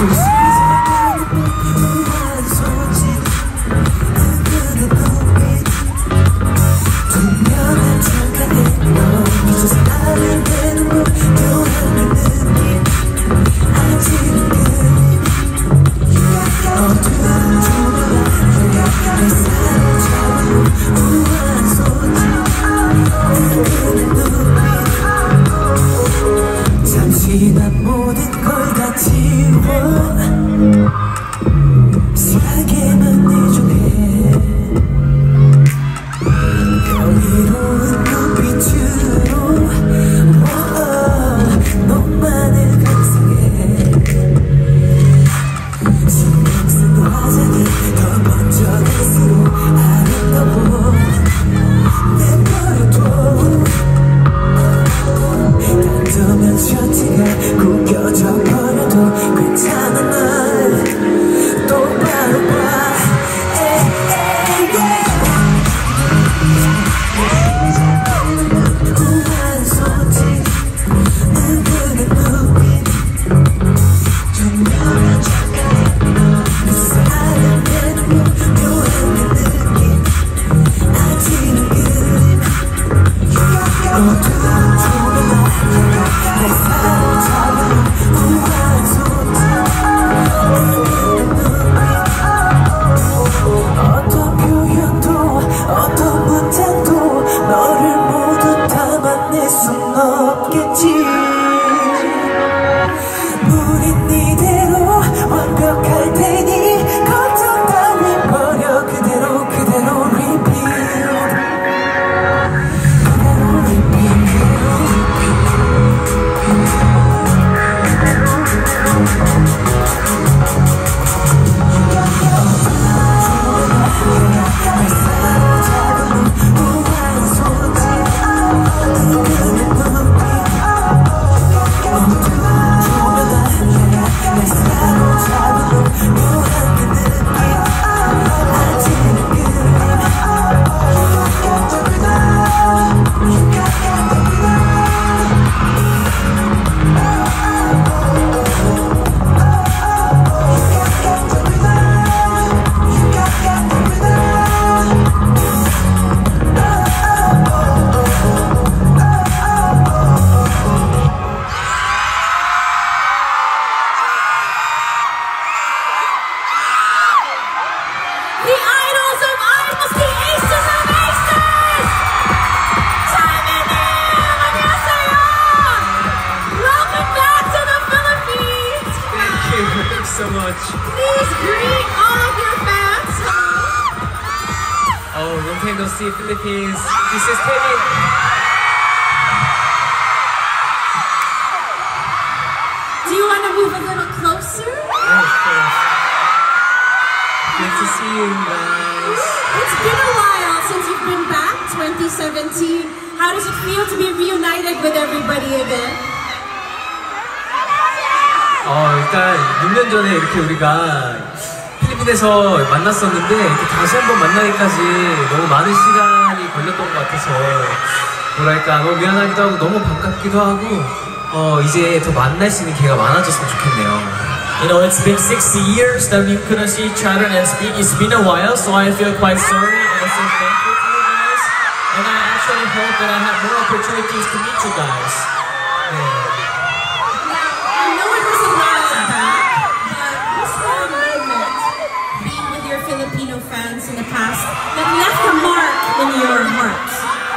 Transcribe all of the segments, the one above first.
see Philippines. This is Kevin. Do you want to move a little closer? Of course. Good to see you guys. It's been a while since you've been back, 2017. How does it feel to be reunited with everybody again? 일단 6년 전에 이렇게 우리가 필리핀에서 만났었는데 이렇게 다시 한번 만나기까지 너무 많은 시간이 걸렸던 것 같아서 뭐랄까 너무 미안하기도 하고 너무 반갑기도 하고 이제 더 만날 수 있는 기회가 많아졌으면 좋겠네요. You know, it's been 60 years that we couldn't see each other and speak. It's been a while, so I feel quite sorry and I'm so thankful to you guys. And I actually hope that I have more opportunities to meet you guys. Filipino fans in the past that left a mark in your hearts?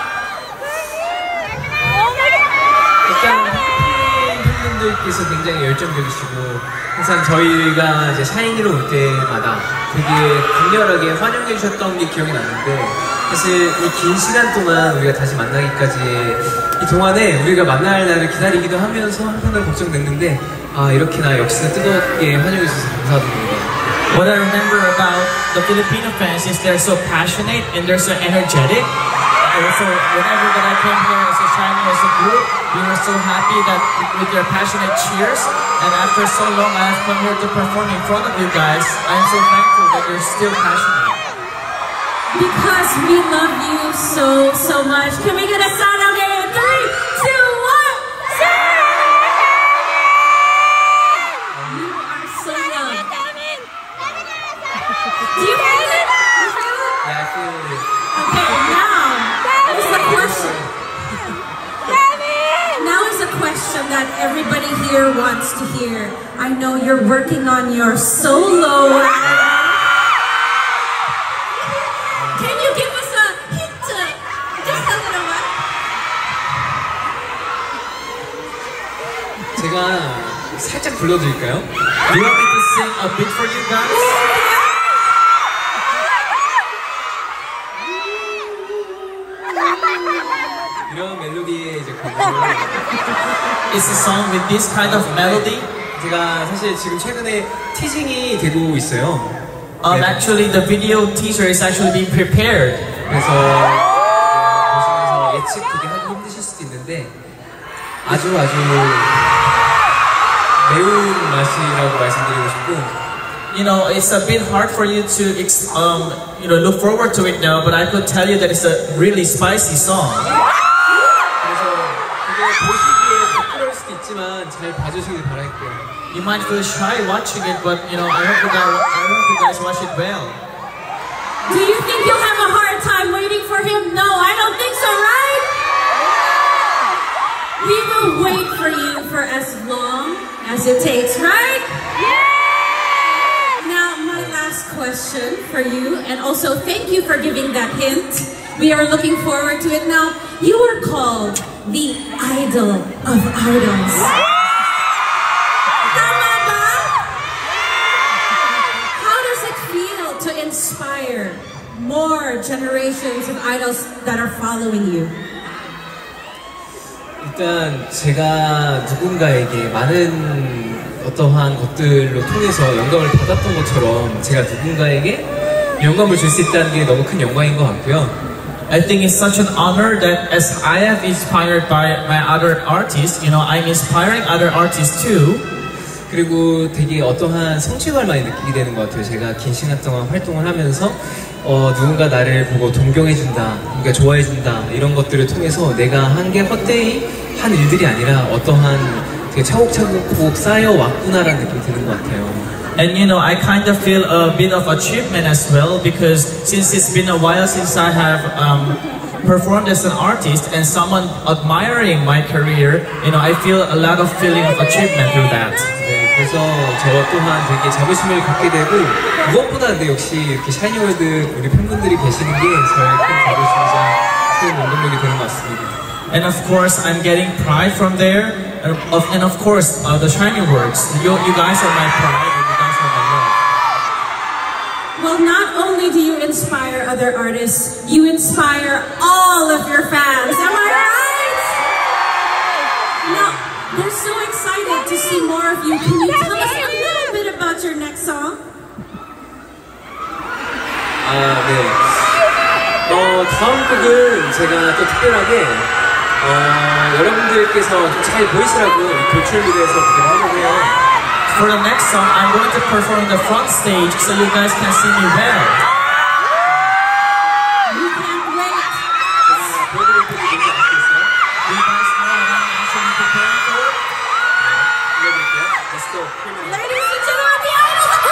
일단 필리핀 팬분들께서 굉장히 열정적이시고 항상 저희가 이제 샤이니로 올 때마다 되게 강렬하게 환영해 주셨던 게 기억이 나는데 사실 이 긴 시간 동안 우리가 다시 만나기까지 이 동안에 우리가 만날 날을 기다리기도 하면서 한편으로 걱정됐는데 이렇게나 역시나 뜨겁게 환영해 주셔서 감사드립니다. What I remember about the Filipino fans is they're so passionate and they're so energetic. And so whenever that I came here as a Shiny as a group, we were so happy that with their passionate cheers. And after so long I have come here to perform in front of you guys. I am so thankful that you're still passionate. Because we love you so much. Can we get a sound out here in 3, 2, 1, 0! You are so Do you feel it? You feel it? Yeah, I feel it. Okay, now is the question. Now is a question that everybody here wants to hear. I know you're working on your solo album. Can you give us a hint? Just a little one. 제가 살짝 불러드릴까요? Do you want me to sing a bit for you guys? 이런 멜로디의 이제 곡을 It's a song with this kind of melody. 제가 사실 지금 최근에 티징이 되고 있어요. Actually, the video teaser is actually being prepared. 그래서 보시면서 예측 되게 하기 힘드실 수도 있는데 아주 매운 맛이라고 말씀드리고 싶고. You know, it's a bit hard for you to look forward to it now, but I could tell you that it's a really spicy song. 그래서 되게 보시기에 부끄러울 수도 있지만 잘 봐주시길 바랄게요. You might feel shy watching it, but I hope you guys watch it well. Do you think you'll have a hard time waiting for him? No, I don't think so, right? We will wait for you for as long as it takes, right? Now, my last question for you, and also thank you for giving that hint. We are looking forward to it now. You are called the idol of idols. Tama ba? How does it feel to inspire more generations of idols that are following you? 일단 제가 누군가에게 많은 어떠한 것들로 통해서 영감을 받았던 것처럼 제가 누군가에게 영감을 줄 수 있다는 게 너무 큰 영광인 것 같고요. I think it's such an honor that as I have inspired by my other artists, I'm inspiring other artists too. 그리고 되게 어떠한 성취감을 많이 느끼게 되는 것 같아요. 제가 긴 시간 동안 활동을 하면서 누군가 나를 보고 동경해준다, 누군가 좋아해준다 이런 것들을 통해서 내가 한 게 헛되이 한 일들이 아니라 어떠한 되게 차곡차곡 쌓여왔구나라는 느낌이 드는 것 같아요. And I kind of feel a bit of achievement as well, because since it's been a while since I have performed as an artist and someone admiring my career, I feel a lot of feeling of achievement through that. 네, 그래서 저 또한 되게 자부심을 갖게 되고 무엇보다 근데 역시 이렇게 샤이니월드 우리 팬분들이 계시는 게 저의 큰 자부심이자 큰 원동력이 되는 것 같습니다. And of course, I'm getting pride from there, and of course, the Shiny Words. You guys are my pride, and you guys are my love. Well, not only do you inspire other artists, you inspire all of your fans. Am I right? Now, they're so excited to see more of you. Can you tell us a little bit about your next song? 네. 다음 곡은 제가 또 특별하게 여러분들께서 좀 잘 보이시라고 돌출 무대에서 무대를 하려고 해요. For the next song, I'm going to perform the front stage so you guys can see me well. We can't wait. 제가 보여드릴 곡이 뭔지 아시겠어요? Do you guys know what I'm actually preparing for? 들려드릴게요. Let's go. Ladies and gentlemen, the idols of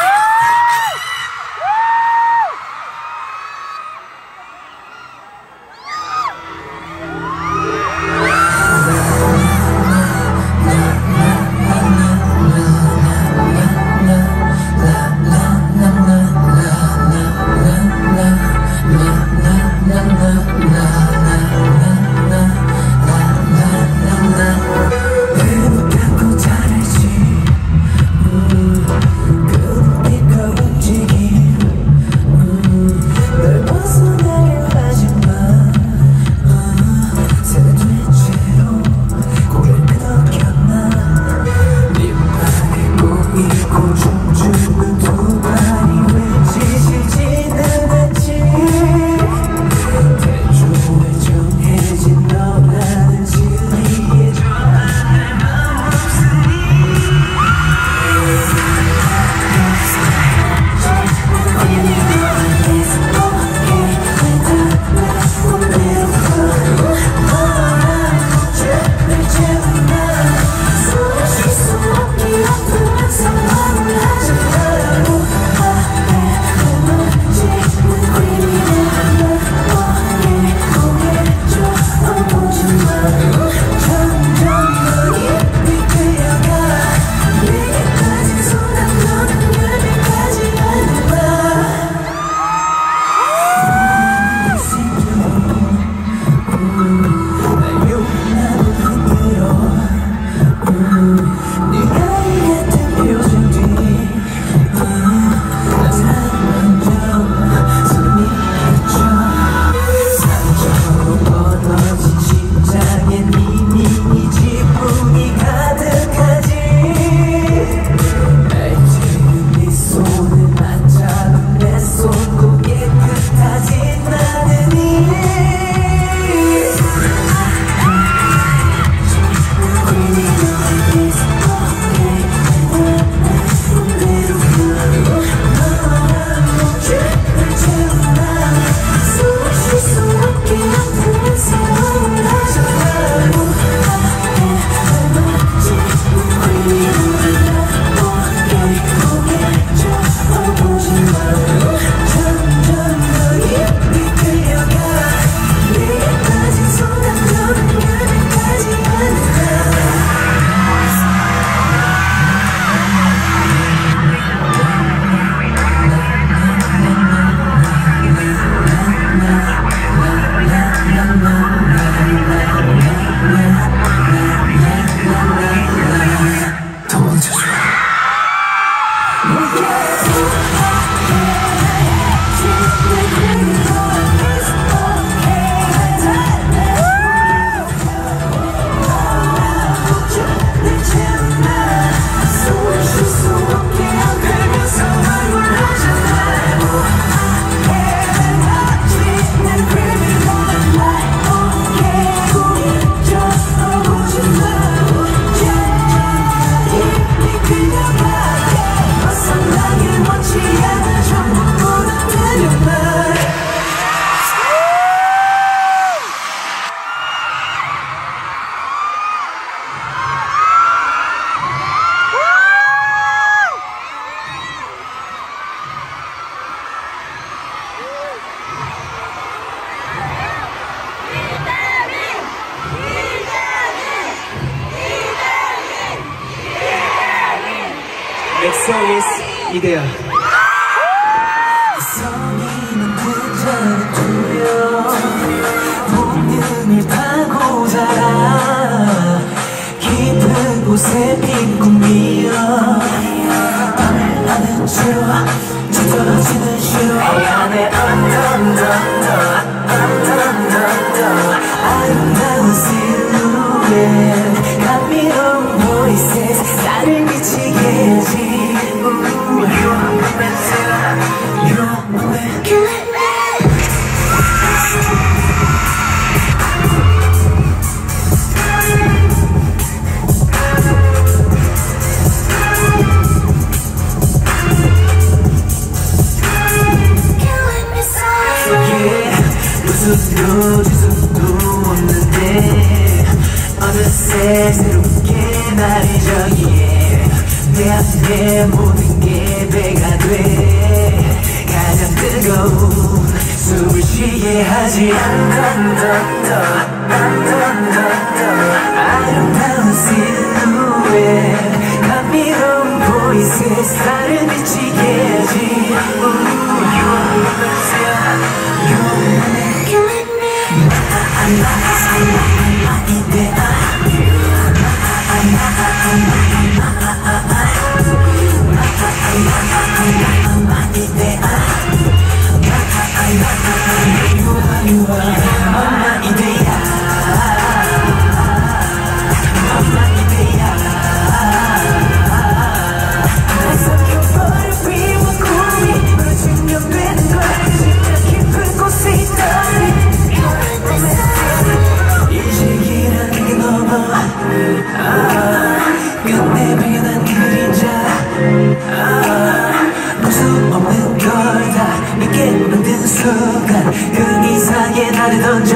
엑소이스 이대야. 성인은 그자를 두려 본능을 파고 자라 깊은 곳에 핀 꿈이여 밤을 아는 채로 짙어지는 시로 안에 아름다운 실루엣 감미로운 보이스 나를 미치게 해야지 웃을 수도 없는데 어느새 새롭게 말이죠 yeah. 내 앞에 모든 게 배가 돼 가장 뜨거운 숨을 쉬게 하지 아름다운 실루엣 감미로운 보이스 나를 미치게 하지 끝내 발견한 그림자 모습 없는 걸 다 믿게 만든 순간 그 이상의 나를 던져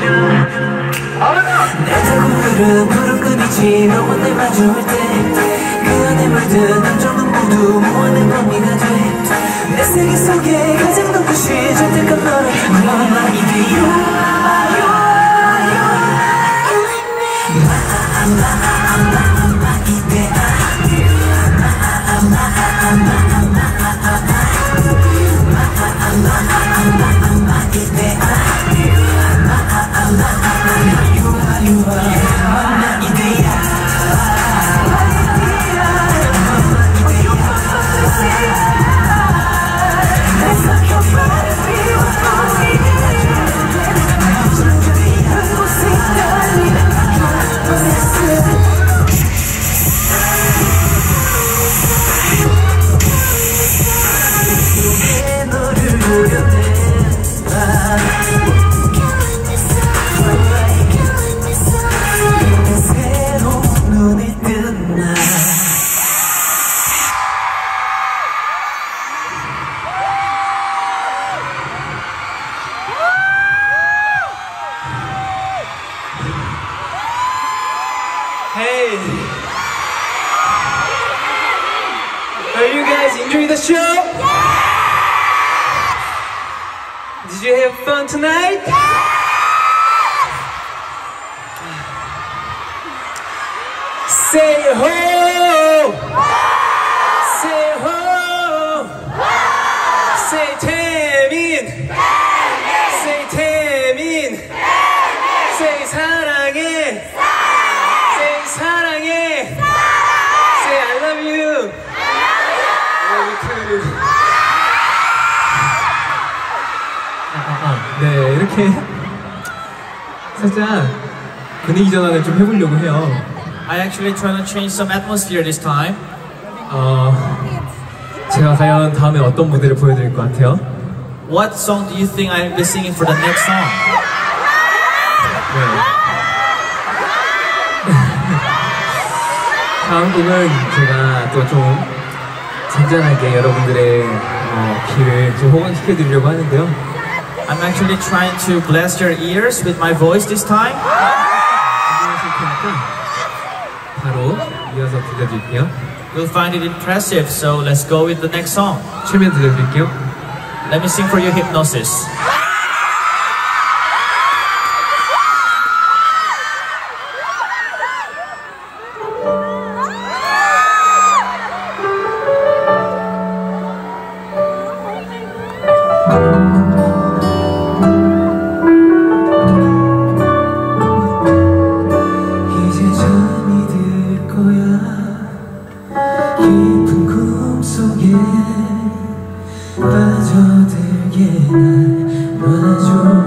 날 타고 흐른 푸른 끝이지 너와 날 마주할 때 그 안에 물든 감정은 모두 무한의 범위가 돼 내 세계 속에 가장 눈부신 절대감 너를 너만 이대요 Hey, are you guys enjoying the show? Yeah! Did you have fun tonight? Yeah! Say ho! Say ho! Say Taemin! Say Taemin! Say 사랑해! Say 사랑해! Say I love you! 네, 이렇게 살짝 분위기 전환을 좀 해보려고 해요. I actually try to change some atmosphere this time. 제가 과연 다음에 어떤 무대를 보여드릴 것 같아요? What song do you think I'll be singing for the next song? 네. 다음 곡은 제가 또 좀 잔잔하게 여러분들의 귀를 좀 호강시켜드리려고 하는데요. I'm actually trying to bless your ears with my voice this time. 궁금하실 테니까 바로 이어서 들려드릴게요. You'll find it impressive, so let's go with the next song. 최면 들려드릴게요. Let me sing for you Hypnosis. 이제 잠이 들 거야 깊은 꿈속에 빠져들게 날 놔줘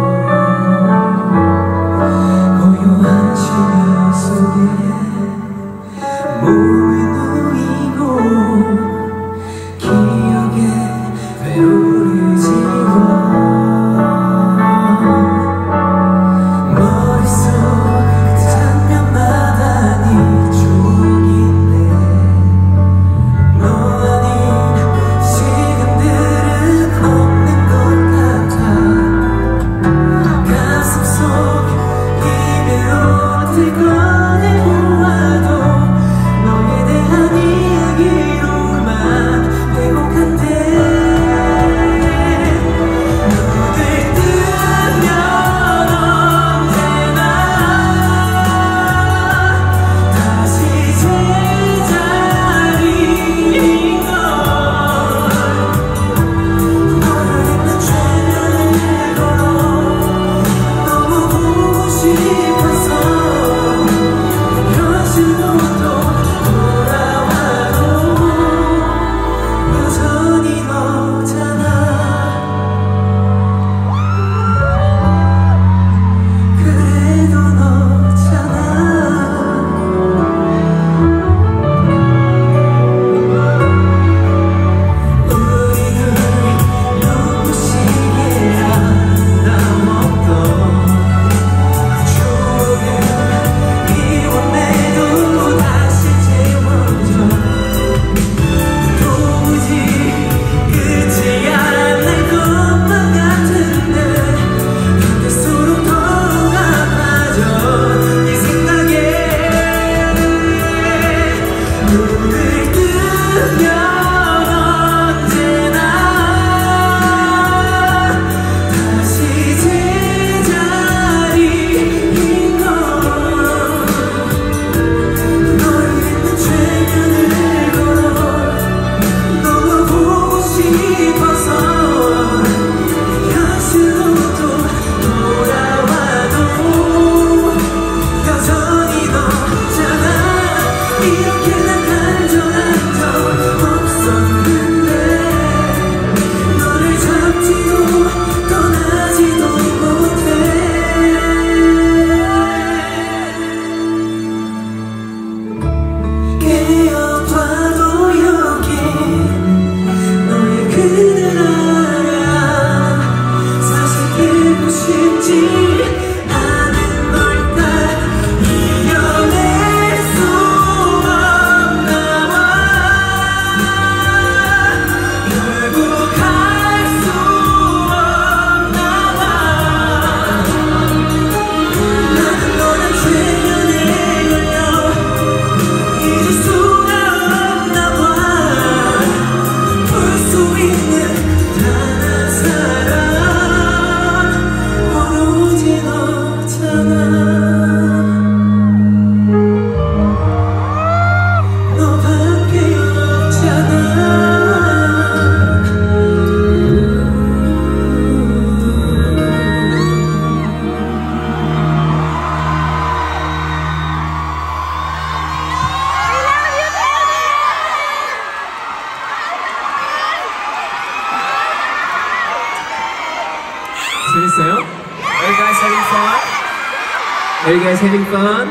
고요한 시간 속에 몸을 누이고 기억에 배로를 지워 머릿속 그 장면마다 네 추억인데 너 아닌 시간들은 재밌어요? Are you guys having fun? Are you guys having fun?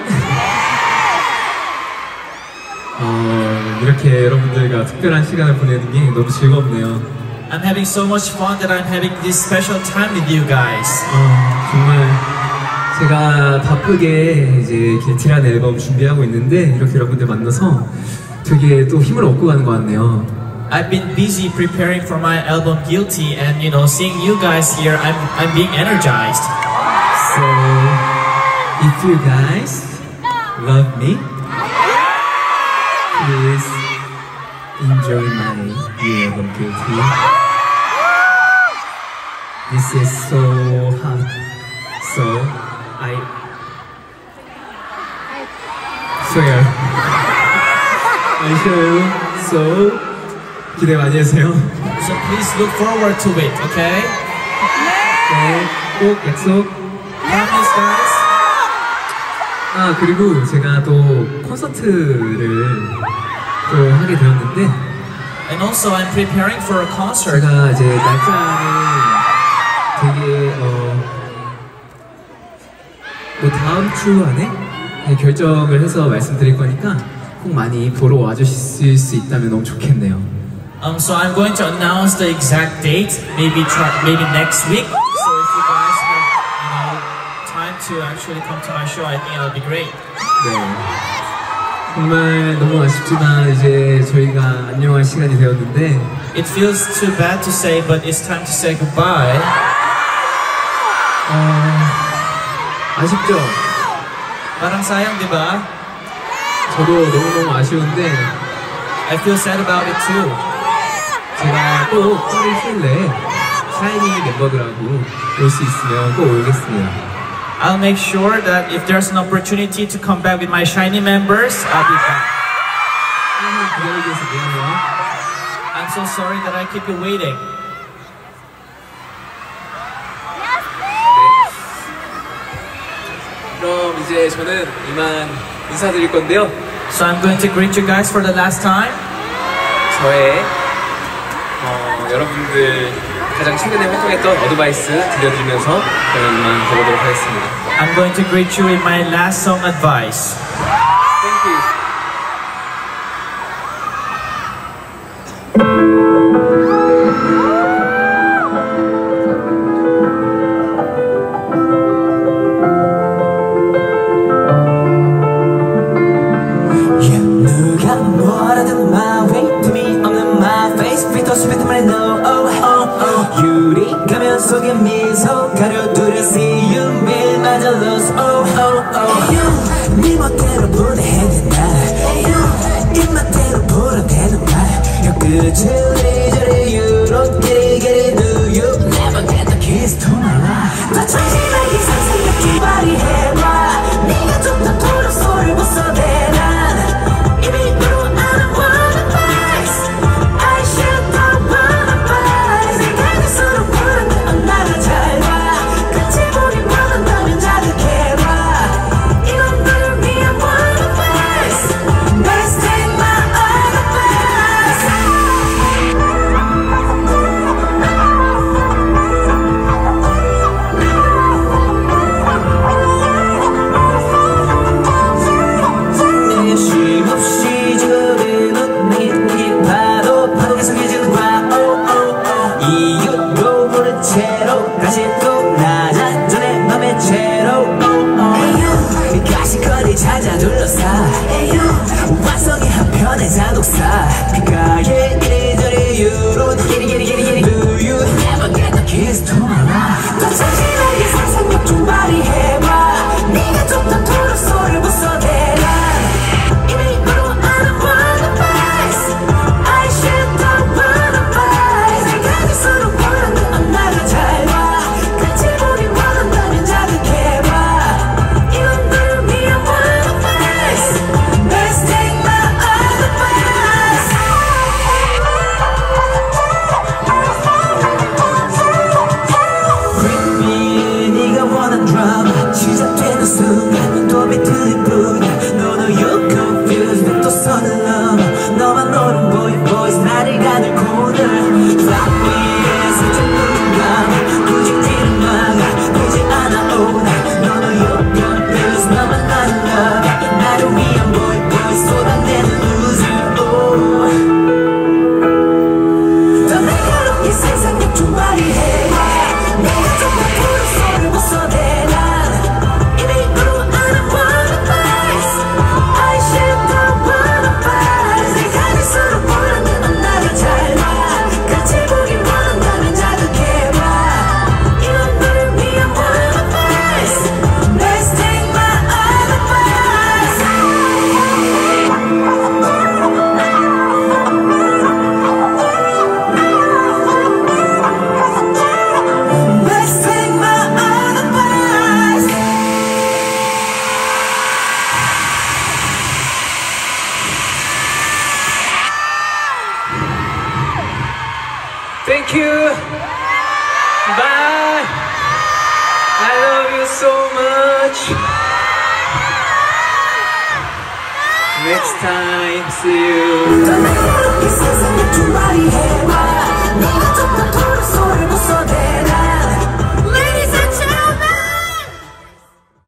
이렇게 여러분들과 특별한 시간을 보내는 게 너무 즐겁네요. I'm having so much fun that I'm having this special time with you guys. 정말 제가 바쁘게 이제 길티라는 앨범 준비하고 있는데 이렇게 여러분들 만나서 되게 또 힘을 얻고 가는 것 같네요. I've been busy preparing for my album Guilty, and seeing you guys here, I'm being energized. So, if you guys love me, please enjoy my new album Guilty. This is so hot, so I swear I show you. So 기대 많이 해주세요. So please look forward to it, okay? 네, 꼭 약속. Promise, guys. 그리고 제가 또 콘서트를 또 하게 되었는데 And also, I'm preparing for a concert. 제가 이제 날짜를 되게 뭐 다음 주 안에 결정을 해서 말씀드릴 거니까 꼭 많이 보러 와주실 수 있다면 너무 좋겠네요. So I'm going to announce the exact date, maybe next week. So if you guys have, time to actually come to my show, I think it'll be great. 네. 정말 너무 아쉽지만 이제 저희가 안녕할 시간이 되었는데 It feels too bad to say, but it's time to say goodbye. 아쉽죠? Parang sayang, di ba? 저도 너무너무 아쉬운데 I feel sad about it too. 제가 꼭 8월 10일 내에 샤이니 멤버들하고 올 수 있으면 꼭 오겠습니다. I'll make sure that if there's an opportunity to come back with my SHINee members, I'll be back. 기다리고 있어 미안해요. I'm so sorry that I keep you waiting. 그럼 이제 저는 이만 인사드릴 건데요. So I'm going to greet you guys for the last time. 저의 여러분들 가장 최근에 활동했던 어드바이스 들려드리면서 저는 이만 가보도록 하겠습니다. I'm going to greet you with my last song advice. Thank you. 누가 뭐라든 my way to me 없는 my face bittersweet 말해 no oh oh oh 유리 가면 속에 미소 가려두려 see you 밀맞아 lose oh oh oh you 네 멋대로 보내는 날 입맛대로 불어대는 말 끝을 이리저리 you don't get it do you never get the keys to my life 더 천진하게 상상력이 발휘해봐 네가 좀 더 도록 소리를 벗어내라 I should not wanna fight. 생각이 서로 부르면 나를 잘 봐. Thank you. Bye. I love you so much. Next time, see you.